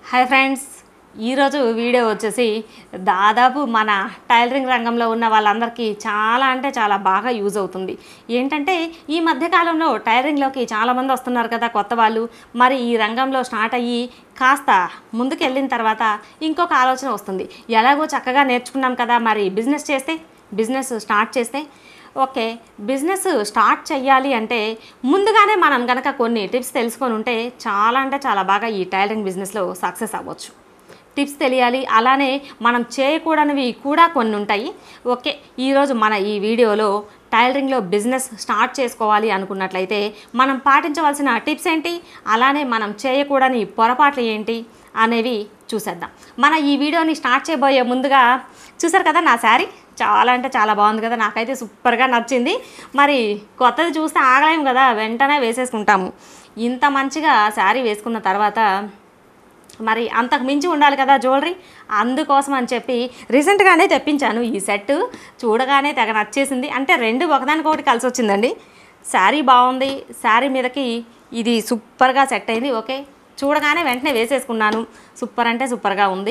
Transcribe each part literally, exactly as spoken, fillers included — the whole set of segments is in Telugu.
హాయ్ ఫ్రెండ్స్, ఈరోజు వీడియో వచ్చేసి దాదాపు మన టైలరింగ్ రంగంలో ఉన్న వాళ్ళందరికీ చాలా అంటే చాలా బాగా యూజ్ అవుతుంది. ఏంటంటే ఈ మధ్యకాలంలో టైలరింగ్లోకి చాలామంది వస్తున్నారు కదా కొత్త వాళ్ళు. మరి ఈ రంగంలో స్టార్ట్ అయ్యి కాస్త ముందుకు వెళ్ళిన తర్వాత ఇంకొక ఆలోచన వస్తుంది. ఎలాగో చక్కగా నేర్చుకున్నాం కదా, మరి బిజినెస్ చేస్తే బిజినెస్ స్టార్ట్ చేస్తే ఓకే, బిజినెస్ స్టార్ట్ చేయాలి అంటే ముందుగానే మనం కనుక కొన్ని టిప్స్ తెలుసుకొని ఉంటే చాలా అంటే చాలా బాగా ఈ టైలరింగ్ బిజినెస్లో సక్సెస్ అవ్వచ్చు. టిప్స్ తెలియాలి, అలానే మనం చేయకూడనివి కూడా కొన్ని ఉంటాయి. ఓకే, ఈరోజు మన ఈ వీడియోలో టైలరింగ్లో బిజినెస్ స్టార్ట్ చేసుకోవాలి అనుకున్నట్లయితే మనం పాటించవలసిన టిప్స్ ఏంటి, అలానే మనం చేయకూడని పొరపాట్లు ఏంటి అనేవి చూసేద్దాం. మన ఈ వీడియోని స్టార్ట్ చేయబోయే ముందుగా చూసారు కదా నా శారీ, చాలా అంటే చాలా బాగుంది కదా, నాకైతే సూపర్గా నచ్చింది. మరి కొత్తది చూస్తే ఆగలేము కదా, వెంటనే వేసేసుకుంటాము. ఇంత మంచిగా శారీ వేసుకున్న తర్వాత మరి అంతకు మించి ఉండాలి కదా జ్యువెలరీ, అందుకోసం అని చెప్పి రీసెంట్గానే తెప్పించాను ఈ సెట్. చూడగానే తెగ నచ్చేసింది, అంటే రెండు ఒకదానికొకటి కలిసి వచ్చిందండి. శారీ బాగుంది, శారీ మీదకి ఇది సూపర్గా సెట్ అయింది. ఓకే, చూడగానే వెంటనే వేసేసుకున్నాను. సూపర్ అంటే సూపర్గా ఉంది.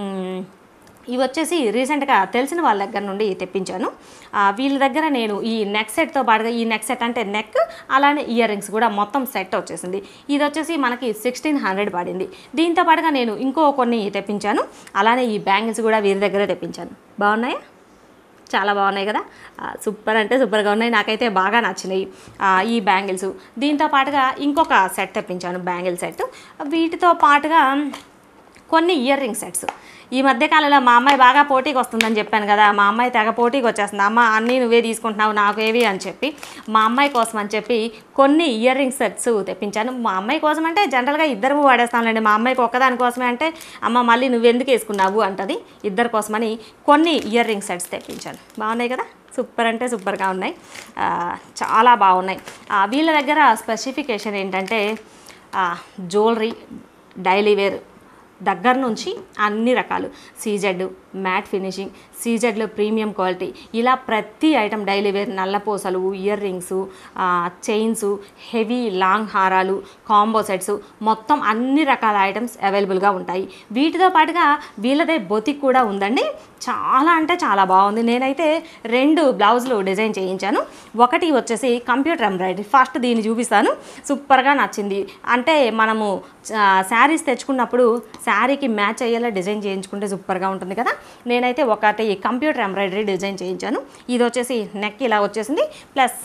ఇవి వచ్చేసి రీసెంట్గా తెలిసిన వాళ్ళ దగ్గర నుండి తెప్పించాను. వీళ్ళ దగ్గర నేను ఈ నెక్ సెట్తో పాటుగా, ఈ నెక్ సెట్ అంటే నెక్ అలానే ఇయర్ రింగ్స్ కూడా మొత్తం సెట్ వచ్చేసింది. ఇది వచ్చేసి మనకి సిక్స్టీన్ హండ్రెడ్ పడింది. దీంతో పాటుగా నేను ఇంకో కొన్ని తెప్పించాను. అలానే ఈ బ్యాంగిల్స్ కూడా వీరి దగ్గరే తెప్పించాను. బాగున్నాయా? చాలా బాగున్నాయి కదా, సూపర్ అంటే సూపర్గా ఉన్నాయి. నాకైతే బాగా నచ్చినాయి ఈ బ్యాంగిల్స్. దీంతో పాటుగా ఇంకొక సెట్ తెప్పించాను, బ్యాంగిల్ సెట్. వీటితో పాటుగా కొన్ని ఇయర్ రింగ్ సెట్స్. ఈ మధ్యకాలంలో మా అమ్మాయి బాగా పోటీకి వస్తుందని చెప్పాను కదా, మా అమ్మాయి తెగ పోటీకి వచ్చేస్తుంది. అమ్మ అన్నీ నువ్వే తీసుకుంటున్నావు, నాకు ఏవి అని చెప్పి మా అమ్మాయి కోసం అని చెప్పి కొన్ని ఇయర్ రింగ్ సెట్స్ తెప్పించాను. మా అమ్మాయి కోసం అంటే జనరల్గా ఇద్దరు వాడేస్తానులేండి, మా అమ్మాయికి ఒక్కదాని కోసమే అంటే అమ్మ మళ్ళీ నువ్వెందుకు వేసుకున్నావు అంటది. ఇద్దరి కోసమని కొన్ని ఇయర్ రింగ్ సెట్స్ తెప్పించాను. బాగున్నాయి కదా, సూపర్ అంటే సూపర్గా ఉన్నాయి, చాలా బాగున్నాయి. వీళ్ళ దగ్గర స్పెసిఫికేషన్ ఏంటంటే జ్యువెలరీ డైలీ వేర్ దగ్గర నుంచి అన్ని రకాలు, సీజెడ్, మ్యాట్ ఫినిషింగ్, సీజెడ్లో ప్రీమియం క్వాలిటీ, ఇలా ప్రతి ఐటమ్ డైలీ వేర్, నల్లపూసలు, ear rings, chains, heavy long హారాలు, కాంబో సెట్స్, మొత్తం అన్ని రకాల ఐటమ్స్ అవైలబుల్గా ఉంటాయి. వీటితో పాటుగా వీళ్ళదే బొతిక్ కూడా ఉందండి. చాలా అంటే చాలా బాగుంది. నేనైతే రెండు బ్లౌజులు డిజైన్ చేయించాను. ఒకటి వచ్చేసి కంప్యూటర్ ఎంబ్రాయిడరీ, ఫస్ట్ దీన్ని చూపిస్తాను. సూపర్గా నచ్చింది. అంటే మనము శారీస్ తెచ్చుకున్నప్పుడు శారీకి మ్యాచ్ అయ్యేలా డిజైన్ చేయించుకుంటే సూపర్గా ఉంటుంది కదా. నేనైతే ఒకటి కంప్యూటర్ ఎంబ్రాయిడరీ డిజైన్ చేయించాను. ఇది వచ్చేసి నెక్ ఇలా వచ్చేసింది, ప్లస్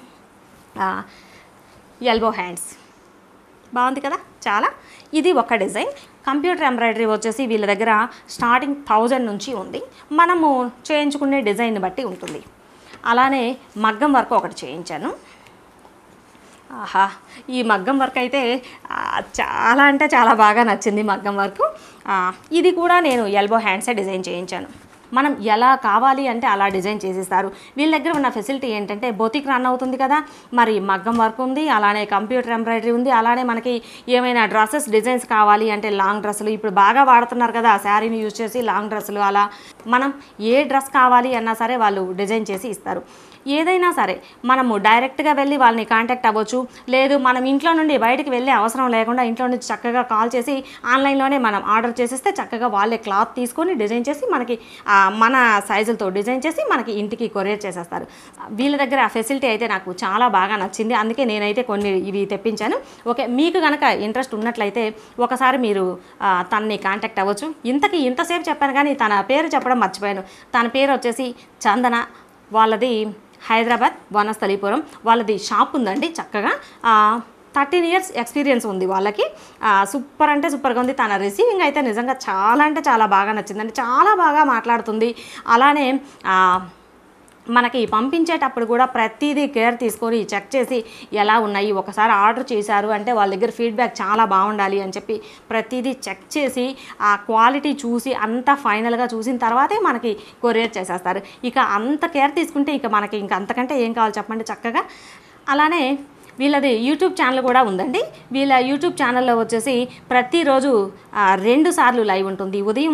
ఎల్బో హ్యాండ్స్. బాగుంది కదా చాలా. ఇది ఒక డిజైన్. కంప్యూటర్ ఎంబ్రాయిడరీ వచ్చేసి వీళ్ళ దగ్గర స్టార్టింగ్ థౌజండ్ నుంచి ఉంది, మనము చేయించుకునే డిజైన్ బట్టి ఉంటుంది. అలానే మగ్గం వర్క్ ఒకటి చేయించాను. ఆహా, ఈ మగ్గం వర్క్ అయితే చాలా అంటే చాలా బాగా నచ్చింది మగ్గం వర్క్. ఇది కూడా నేను ఎల్బో హ్యాండ్సే డిజైన్ చేయించాను. మనం ఎలా కావాలి అంటే అలా డిజైన్ చేసిస్తారు. వీళ్ళ దగ్గర ఉన్న ఫెసిలిటీ ఏంటంటే బొతిక్ రన్ అవుతుంది కదా, మరి మగ్గం వర్క్ ఉంది, అలానే కంప్యూటర్ ఎంబ్రాయిడరీ ఉంది, అలానే మనకి ఏమైనా డ్రెస్సెస్ డిజైన్స్ కావాలి అంటే లాంగ్ డ్రెస్సులు ఇప్పుడు బాగా వాడుతున్నారు కదా, శారీని యూజ్ చేసి లాంగ్ డ్రెస్సులు, అలా మనం ఏ డ్రెస్ కావాలి అన్నా సరే వాళ్ళు డిజైన్ చేసి ఇస్తారు. ఏదైనా సరే మనము డైరెక్ట్గా వెళ్ళి వాళ్ళని కాంటాక్ట్ అవ్వచ్చు, లేదు మనం ఇంట్లో నుండి బయటికి వెళ్ళే అవసరం లేకుండా ఇంట్లో నుంచి చక్కగా కాల్ చేసి ఆన్లైన్లోనే మనం ఆర్డర్ చేసేస్తే చక్కగా వాళ్ళే క్లాత్ తీసుకొని డిజైన్ చేసి మనకి మన సైజులతో డిజైన్ చేసి మనకి ఇంటికి కొరియర్ చేసేస్తారు. వీళ్ళ దగ్గర ఆ ఫెసిలిటీ అయితే నాకు చాలా బాగా నచ్చింది, అందుకే నేనైతే కొన్ని ఇవి తెప్పించాను. ఓకే, మీకు కనుక ఇంట్రెస్ట్ ఉన్నట్లయితే ఒకసారి మీరు తనని కాంటాక్ట్ అవ్వచ్చు. ఇంతకీ ఇంతసేపు చెప్పాను కానీ తన పేరు చెప్పడం మర్చిపోయాను. తన పేరు వచ్చేసి చందన. వాళ్ళది హైదరాబాద్ వనస్థలిపురం. వాళ్ళది షాప్ ఉందండి. చక్కగా థర్టీన్ ఇయర్స్ ఎక్స్పీరియన్స్ ఉంది వాళ్ళకి. సూపర్ అంటే సూపర్గా ఉంది. తన రిసీవింగ్ అయితే నిజంగా చాలా అంటే చాలా బాగా నచ్చిందండి. చాలా బాగా మాట్లాడుతుంది. అలానే మనకి పంపించేటప్పుడు కూడా ప్రతిదీ కేర్ తీసుకొని చెక్ చేసి ఎలా ఉన్నాయి, ఒకసారి ఆర్డర్ చేశారు అంటే వాళ్ళ దగ్గర ఫీడ్బ్యాక్ చాలా బాగుండాలి అని చెప్పి ప్రతిదీ చెక్ చేసి ఆ క్వాలిటీ చూసి అంతా ఫైనల్గా చూసిన తర్వాతే మనకి కొరియర్ చేసేస్తారు. ఇక అంత కేర్ తీసుకుంటే ఇక మనకి ఇంకా అంతకంటే ఏం కావాలి చెప్పండి చక్కగా. అలానే వీళ్ళది యూట్యూబ్ ఛానల్ కూడా ఉందండి. వీళ్ళ యూట్యూబ్ ఛానల్లో వచ్చేసి ప్రతిరోజు రెండు సార్లు లైవ్ ఉంటుంది. ఉదయం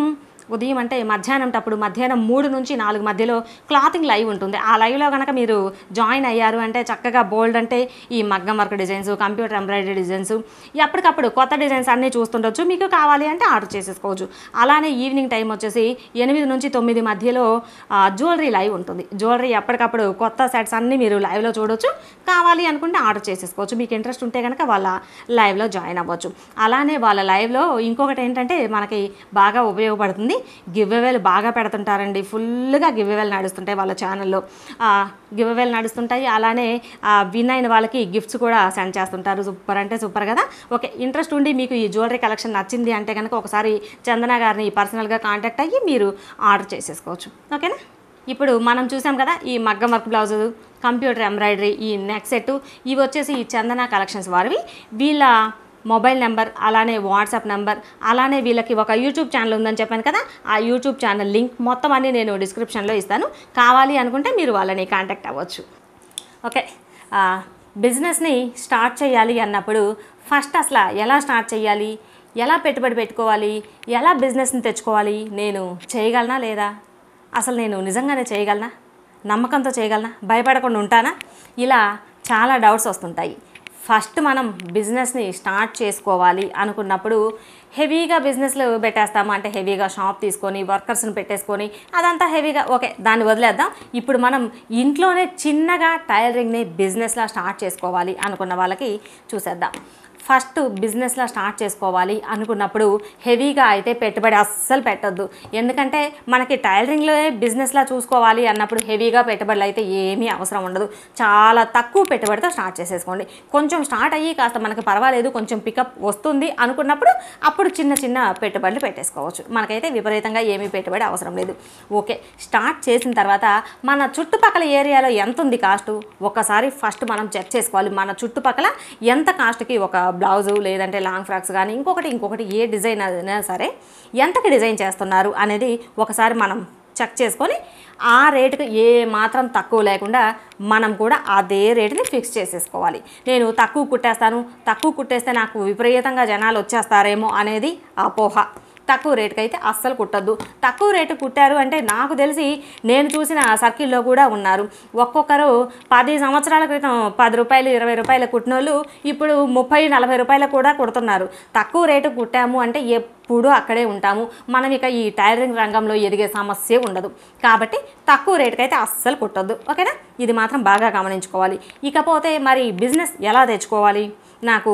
ఉదయం అంటే మధ్యాహ్నం టప్పుడు మధ్యాహ్నం మూడు నుంచి నాలుగు మధ్యలో క్లాతింగ్ లైవ్ ఉంటుంది. ఆ లైవ్లో కనుక మీరు జాయిన్ అయ్యారు అంటే చక్కగా బోల్డ్ అంటే ఈ మగ్గం work designs, computer embroidery designs, ఎప్పటికప్పుడు కొత్త డిజైన్స్ అన్నీ చూస్తుండొచ్చు. మీకు కావాలి అంటే ఆర్డర్ చేసేసుకోవచ్చు. అలానే ఈవినింగ్ టైం వచ్చేసి ఎనిమిది నుంచి తొమ్మిది మధ్యలో జ్యువెలరీ లైవ్ ఉంటుంది. జ్యువెలరీ ఎప్పటికప్పుడు కొత్త సెట్స్ అన్నీ మీరు లైవ్లో చూడొచ్చు. కావాలి అనుకుంటే ఆర్డర్ చేసేసుకోవచ్చు. మీకు ఇంట్రెస్ట్ ఉంటే కనుక వాళ్ళ లైవ్లో జాయిన్ అవ్వచ్చు. అలానే వాళ్ళ లైవ్లో ఇంకొకటి ఏంటంటే మనకి బాగా ఉపయోగపడుతుంది, గివ్ అవేలు బాగా పెడుతుంటారండి. ఫుల్గా గివ్ అవేలు నడుస్తుంటాయి వాళ్ళ ఛానల్లో. గివ్ అవేలు నడుస్తుంటాయి. అలానే విన్ అయిన వాళ్ళకి గిఫ్ట్స్ కూడా సెండ్ చేస్తుంటారు. సూపర్ అంటే సూపర్ కదా. ఓకే, ఇంట్రెస్ట్ ఉండి మీకు ఈ జ్యువెలరీ కలెక్షన్ నచ్చింది అంటే కనుక ఒకసారి చందన గారిని పర్సనల్గా కాంటాక్ట్ అయ్యి మీరు ఆర్డర్ చేసేసుకోవచ్చు. ఓకేనా. ఇప్పుడు మనం చూసాం కదా ఈ మగ్గం వర్క్ బ్లౌజు, కంప్యూటర్ ఎంబ్రాయిడరీ, ఈ నెక్ సెట్, ఇవి వచ్చేసి ఈ చందన కలెక్షన్స్ వారివి. వీళ్ళ మొబైల్ నెంబర్, అలానే వాట్సాప్ నెంబర్, అలానే వీళ్ళకి ఒక యూట్యూబ్ ఛానల్ ఉందని చెప్పాను కదా, ఆ యూట్యూబ్ ఛానల్ లింక్ మొత్తం అన్నీ నేను డిస్క్రిప్షన్లో ఇస్తాను. కావాలి అనుకుంటే మీరు వాళ్ళని కాంటాక్ట్ అవ్వచ్చు. ఓకే, బిజినెస్ని స్టార్ట్ చేయాలి అన్నప్పుడు ఫస్ట్ అసలు ఎలా స్టార్ట్ చేయాలి, ఎలా పెట్టుబడి పెట్టుకోవాలి, ఎలా బిజినెస్ని తెచ్చుకోవాలి, నేను చేయగలనా లేదా, అసలు నేను నిజంగానే చేయగలనా, నమ్మకంతో చేయగలనా, భయపడకుండా ఉంటానా, ఇలా చాలా డౌట్స్ వస్తుంటాయి. ఫస్ట్ మనం బిజినెస్ని స్టార్ట్ చేసుకోవాలి అనుకున్నప్పుడు హెవీగా బిజినెస్లు పెట్టేస్తాము అంటే హెవీగా షాప్ తీసుకొని వర్కర్స్ని పెట్టేసుకొని అదంతా హెవీగా ఓకే దాన్ని వదిలేద్దాం. ఇప్పుడు మనం ఇంట్లోనే చిన్నగా టైలరింగ్ని బిజినెస్లా స్టార్ట్ చేసుకోవాలి అనుకున్న వాళ్ళకి చూసేద్దాం. ఫస్ట్ బిజినెస్లా స్టార్ట్ చేసుకోవాలి అనుకున్నప్పుడు హెవీగా అయితే పెట్టుబడి అస్సలు పెట్టద్దు. ఎందుకంటే మనకి టైలరింగ్లో బిజినెస్లా చూసుకోవాలి అన్నప్పుడు హెవీగా పెట్టుబడులు అయితే ఏమీ అవసరం ఉండదు. చాలా తక్కువ పెట్టుబడితో స్టార్ట్ చేసేసుకోండి. కొంచెం స్టార్ట్ అయ్యి కాస్త మనకు పర్వాలేదు, కొంచెం పికప్ వస్తుంది అనుకున్నప్పుడు అప్పుడు చిన్న చిన్న పెట్టుబడులు పెట్టేసుకోవచ్చు. మనకైతే విపరీతంగా ఏమీ పెట్టుబడి అవసరం లేదు. ఓకే, స్టార్ట్ చేసిన తర్వాత మన చుట్టుపక్కల ఏరియాలో ఎంత ఉంది కాస్ట్ ఒక్కసారి ఫస్ట్ మనం చెక్ చేసుకోవాలి. మన చుట్టుపక్కల ఎంత కాస్ట్కి ఒక బ్లౌజు లేదంటే లాంగ్ ఫ్రాక్స్ కానీ ఇంకొకటి ఇంకొకటి ఏ డిజైన్ అయినా సరే ఎంతకి డిజైన్ చేస్తున్నారు అనేది ఒకసారి మనం చెక్ చేసుకొని ఆ రేటుకి ఏ మాత్రం తక్కువ లేకుండా మనం కూడా అదే రేటుని ఫిక్స్ చేసేసుకోవాలి. నేను తక్కువ కుట్టేస్తాను, తక్కువ కుట్టేస్తే నాకు విపరీతంగా జనాలు వచ్చేస్తారేమో అనేది అపోహ. తక్కువ రేటుకి అయితే అస్సలు కుట్టద్దు. తక్కువ రేటు కుట్టారు అంటే నాకు తెలిసి నేను చూసిన సర్కిల్లో కూడా ఉన్నారు. ఒక్కొక్కరు పది సంవత్సరాల క్రితం పది రూపాయలు ఇరవై రూపాయలు కుట్టిన వాళ్ళు ఇప్పుడు ముప్పై నలభై రూపాయలు కూడా కుడుతున్నారు. తక్కువ రేటు కుట్టాము అంటే ఎప్పుడూ అక్కడే ఉంటాము. మనం ఇక ఈ టైలరింగ్ రంగంలో ఎదిగే సమస్య ఉండదు. కాబట్టి తక్కువ రేటుకి అయితే అస్సలు కుట్టద్దు. ఓకేనా, ఇది మాత్రం బాగా గమనించుకోవాలి. ఇకపోతే మరి బిజినెస్ ఎలా తెచ్చుకోవాలి? నాకు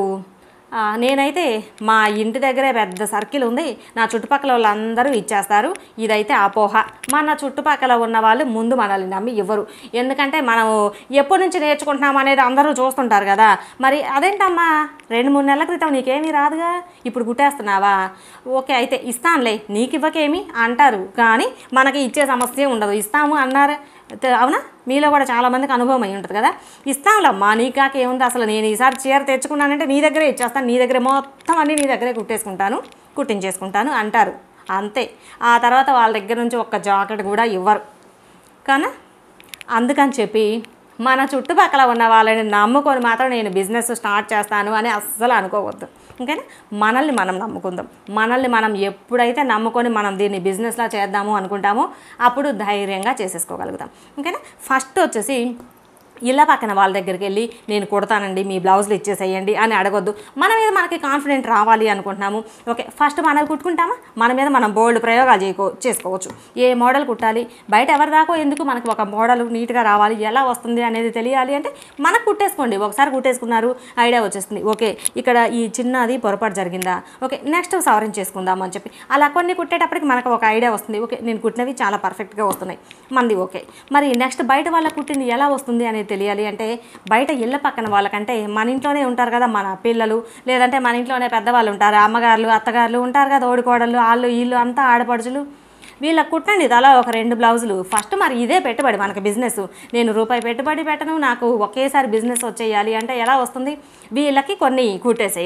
నేనైతే మా ఇంటి దగ్గరే పెద్ద సర్కిల్ ఉంది, నా చుట్టుపక్కల వాళ్ళందరూ ఇచ్చేస్తారు. ఇదైతే అపోహ. మన చుట్టుపక్కల ఉన్న వాళ్ళు ముందు మనల్ని నమ్మి ఇవ్వరు. ఎందుకంటే మనం ఎప్పటి నుంచి నేర్చుకుంటున్నాం అనేది అందరూ చూస్తుంటారు కదా. మరి అదేంటమ్మా రెండు మూడు నెలల క్రితం నీకేమీ రాదుగా, ఇప్పుడు కుట్టేస్తున్నావా? ఓకే అయితే ఇస్తానులే, నీకు ఇవ్వకేమి అంటారు. కానీ మనకి ఇచ్చే సమస్య ఉండదు. ఇస్తాము అన్నారు అవునా? మీలో కూడా చాలామందికి అనుభవం అయి ఉంటుంది కదా. ఇస్తానులమ్మా, నీకాక ఏముంది, అసలు నేను ఈసారి చీర తెచ్చుకున్నానంటే నీ దగ్గరే ఇచ్చేస్తాను, నీ దగ్గరే మొత్తం అన్నీ నీ దగ్గరే కుట్టేసుకుంటాను, కుట్టించేసుకుంటాను అంటారు. అంతే. ఆ తర్వాత వాళ్ళ దగ్గర నుంచి ఒక్క జాకెట్ కూడా ఇవ్వరు కానీ. అందుకని చెప్పి మన చుట్టుపక్కల ఉన్న వాళ్ళని నమ్ముకొని మాత్రం నేను బిజినెస్ స్టార్ట్ చేస్తాను అని అస్సలు అనుకోవద్దు. ఓకేనా, మనల్ని మనం నమ్ముకుందాం. మనల్ని మనం ఎప్పుడైతే నమ్ముకొని మనం దీన్ని బిజినెస్లా చేద్దాము అనుకుంటామో అప్పుడు ధైర్యంగా చేసేసుకోగలుగుతాం. ఓకేనా, ఫస్ట్ వచ్చేసి ఇళ్ళ పక్కన వాళ్ళ దగ్గరికి వెళ్ళి నేను కుడతానండి మీ బ్లౌజులు ఇచ్చేసేయండి అని అడగొద్దు. మన మీద మనకి కాన్ఫిడెంట్ రావాలి అనుకుంటున్నాము. ఓకే, ఫస్ట్ మనల్ని కుట్టుకుంటామా, మన మీద మనం బోల్డ్ ప్రయోగాలు చేయకో చేసుకోవచ్చు. ఏ మోడల్ కుట్టాలి, బయట ఎవరి దాకో ఎందుకు, మనకి ఒక మోడల్ నీట్గా రావాలి, ఎలా వస్తుంది అనేది తెలియాలి అంటే మనకు కుట్టేసుకోండి. ఒకసారి కుట్టేసుకున్నారు, ఐడియా వచ్చేస్తుంది. ఓకే, ఇక్కడ ఈ చిన్నది పొరపాటు జరిగిందా, ఓకే నెక్స్ట్ సవరించేసుకుందాం అని చెప్పి అలా కొన్ని కుట్టేటప్పటికి మనకు ఒక ఐడియా వస్తుంది. ఓకే, నేను కుట్టినవి చాలా పర్ఫెక్ట్గా వస్తున్నాయి మంది. ఓకే, మరి నెక్స్ట్ బయట వాళ్ళ కుట్టింది ఎలా వస్తుంది అనేది తెలియాలి అంటే బయట ఇళ్ళ పక్కన వాళ్ళకంటే మన ఇంట్లోనే ఉంటారు కదా మన పిల్లలు, లేదంటే మన ఇంట్లోనే పెద్దవాళ్ళు ఉంటారు, అమ్మగారులు అత్తగారులు ఉంటారు కదా, ఓడికోడళ్ళు వాళ్ళు వీళ్ళు అంతా ఆడపడుచులు, వీళ్ళకి కుట్టండి అలా ఒక రెండు బ్లౌజులు. ఫస్ట్ మరి ఇదే పెట్టుబడి మనకి బిజినెస్. నేను రూపాయి పెట్టుబడి పెట్టను, నాకు ఒకేసారి బిజినెస్ వచ్చేయాలి అంటే ఎలా వస్తుంది? వీళ్ళకి కొన్ని కుట్టేసేయండి.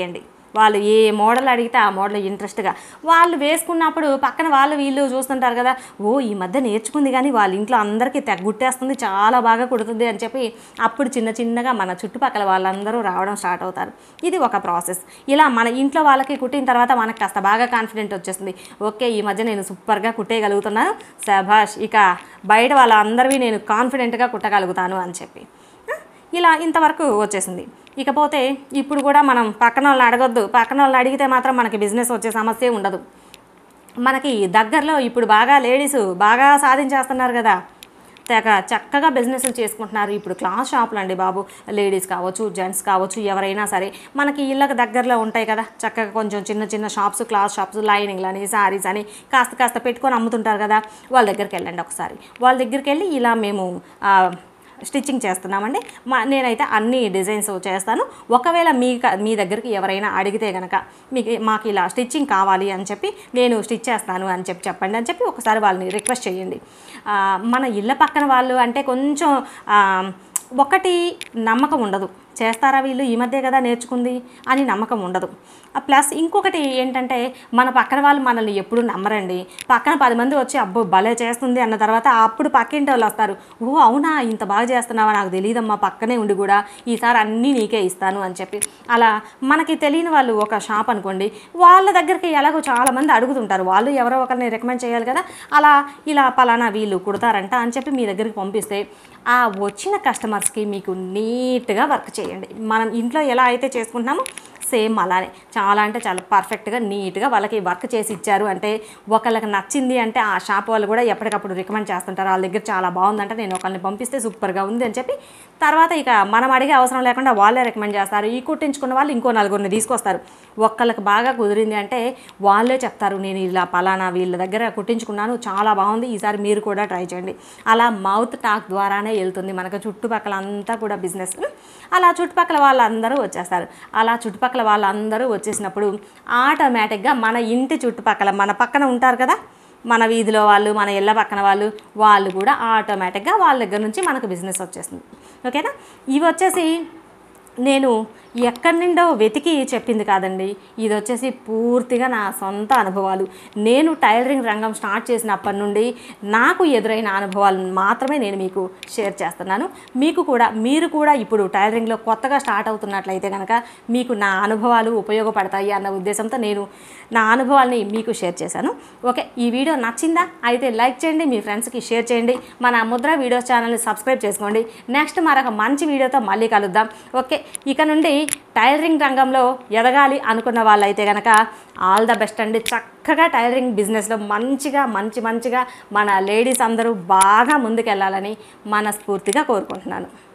వాళ్ళు ఏ మోడల్ అడిగితే ఆ మోడల్ ఇంట్రెస్ట్గా వాళ్ళు వేసుకున్నప్పుడు పక్కన వాళ్ళు వీళ్ళు చూస్తుంటారు కదా, ఓ ఈ మధ్య నేర్చుకుంది కానీ వాళ్ళ ఇంట్లో అందరికీ తెగ గుట్టేస్తుంది, చాలా బాగా కుడుతుంది అని చెప్పి అప్పుడు చిన్న చిన్నగా మన చుట్టుపక్కల వాళ్ళందరూ రావడం స్టార్ట్ అవుతారు. ఇది ఒక ప్రాసెస్. ఇలా మన ఇంట్లో వాళ్ళకి కుట్టిన తర్వాత మనకు కాస్త బాగా కాన్ఫిడెంట్ వచ్చేస్తుంది. ఓకే ఈ మధ్య నేను సూపర్గా కుట్టేయగలుగుతున్నాను, శభాష్, ఇక బయట వాళ్ళందరివి నేను కాన్ఫిడెంట్గా కుట్టగలుగుతాను అని చెప్పి ఇలా ఇంతవరకు వచ్చేసింది. ఇకపోతే ఇప్పుడు కూడా మనం పక్కన వాళ్ళని అడగొద్దు, పక్కన వాళ్ళని అడిగితే మాత్రం మనకి బిజినెస్ వచ్చే సమస్య ఉండదు. మనకి దగ్గరలో ఇప్పుడు బాగా లేడీస్ బాగా సాధించేస్తున్నారు కదా, తెగ చక్కగా బిజినెస్లు చేసుకుంటున్నారు. ఇప్పుడు క్లాస్ షాపులు అండి బాబు, లేడీస్ కావచ్చు జెంట్స్ కావచ్చు ఎవరైనా సరే మనకి ఇళ్ళకి దగ్గరలో ఉంటాయి కదా, చక్కగా కొంచెం చిన్న చిన్న షాప్స్, క్లాస్ షాప్స్, లైనింగ్లు అని శారీస్ అని కాస్త కాస్త పెట్టుకొని అమ్ముతుంటారు కదా, వాళ్ళ దగ్గరికి వెళ్ళండి ఒకసారి. వాళ్ళ దగ్గరికి వెళ్ళి ఇలా మేము స్టిచ్చింగ్ చేస్తున్నామండి, మా నేనైతే అన్ని డిజైన్స్ చేస్తాను. ఒకవేళ మీ మీ దగ్గరికి ఎవరైనా అడిగితే కనుక మీకు మాకు ఇలా స్టిచ్చింగ్ కావాలి అని చెప్పి నేను స్టిచ్ చేస్తాను అని చెప్పి చెప్పండి అని చెప్పి ఒకసారి వాళ్ళని రిక్వెస్ట్ చేయండి. మన ఇళ్ళ పక్కన వాళ్ళు అంటే కొంచెం ఒకటి నమ్మకం ఉండదు, చేస్తారా వీళ్ళు ఈ మధ్య కదా నేర్చుకుంది అని నమ్మకం ఉండదు. ప్లస్ ఇంకొకటి ఏంటంటే మన పక్కన వాళ్ళు మనల్ని ఎప్పుడు నమ్మరండి. పక్కన పది మంది వచ్చి అబ్బో భలే చేస్తుంది అన్న తర్వాత అప్పుడు పక్కింటి వాళ్ళు వస్తారు, ఓ అవునా ఇంత బాగా చేస్తున్నావా, నాకు తెలియదమ్మా, పక్కనే ఉండి కూడా ఈసారి అన్నీ నీకే ఇస్తాను అని చెప్పి. అలా మనకి తెలియని వాళ్ళు ఒక షాప్ అనుకోండి, వాళ్ళ దగ్గరికి ఎలాగో చాలామంది అడుగుతుంటారు, వాళ్ళు ఎవరో ఒకరిని రికమెండ్ చేయాలి కదా, అలా ఇలా పలానా వీళ్ళు కుడతారంట అని చెప్పి మీ దగ్గరికి పంపిస్తే ఆ వచ్చిన కస్టమర్స్కి మీకు నీట్గా వర్క్ చేయండి. మనం ఇంట్లో ఎలా అయితే చేసుకుంటున్నామో సేమ్ అలానే చాలా అంటే చాలా పర్ఫెక్ట్గా నీట్గా వాళ్ళకి వర్క్ చేసి ఇచ్చారు అంటే ఒకళ్ళకి నచ్చింది అంటే ఆ షాప్ వాళ్ళు కూడా ఎప్పటికప్పుడు రికమెండ్ చేస్తుంటారు, వాళ్ళ దగ్గర చాలా బాగుందంటే నేను ఒకళ్ళని పంపిస్తే సూపర్గా ఉంది అని చెప్పి తర్వాత ఇక మనం అడిగే అవసరం లేకుండా వాళ్ళే రికమెండ్ చేస్తారు. ఈ కుట్టించుకున్న వాళ్ళు ఇంకో నలుగురిని తీసుకొస్తారు. ఒక్కళ్ళకి బాగా కుదిరింది అంటే వాళ్ళే చెప్తారు, నేను ఇలా పలానా వీళ్ళ దగ్గర కుట్టించుకున్నాను చాలా బాగుంది, ఈసారి మీరు కూడా ట్రై చేయండి. అలా మౌత్ టాక్ ద్వారానే వెళ్తుంది మనకు చుట్టుపక్కల అంతా కూడా బిజినెస్. అలా చుట్టుపక్కల వాళ్ళందరూ వచ్చేస్తారు. అలా చుట్టుపక్కల వాళ్ళందరూ వచ్చేసినప్పుడు ఆటోమేటిక్గా మన ఇంటి చుట్టుపక్కల మన పక్కన ఉంటారు కదా, మన వీధిలో వాళ్ళు, మన ఇళ్ళ పక్కన వాళ్ళు వాళ్ళు కూడా ఆటోమేటిక్గా వాళ్ళ దగ్గర నుంచి మనకు బిజినెస్ వచ్చేస్తుంది. ఓకేనా, ఇవి వచ్చేసి నేను ఎక్కడి నుండో వెతికి చెప్పింది కాదండి, ఇది వచ్చేసి పూర్తిగా నా సొంత అనుభవాలు. నేను టైలరింగ్ రంగం స్టార్ట్ చేసినప్పటి నుండి నాకు ఎదురైన అనుభవాలను మాత్రమే నేను మీకు షేర్ చేస్తున్నాను. మీకు కూడా మీరు కూడా ఇప్పుడు టైలరింగ్లో కొత్తగా స్టార్ట్ అవుతున్నట్లయితే కనుక మీకు నా అనుభవాలు ఉపయోగపడతాయి అన్న ఉద్దేశంతో నేను నా అనుభవాల్ని మీకు షేర్ చేశాను. ఓకే, ఈ వీడియో నచ్చిందా? అయితే లైక్ చేయండి, మీ ఫ్రెండ్స్కి షేర్ చేయండి, మన ముద్ర వీడియోస్ ఛానల్ని సబ్స్క్రైబ్ చేసుకోండి. నెక్స్ట్ మరొక మంచి వీడియోతో మళ్ళీ కలుద్దాం. ఓకే, ఇక నుండి టైలరింగ్ రంగంలో ఎదగాలి అనుకున్న వాళ్ళైతే కనుక ఆల్ ద బెస్ట్ అండి. చక్కగా టైలరింగ్ బిజినెస్లో మంచిగా మంచి మంచిగా మన లేడీస్ అందరూ బాగా ముందుకెళ్ళాలని మనస్ఫూర్తిగా కోరుకుంటున్నాను.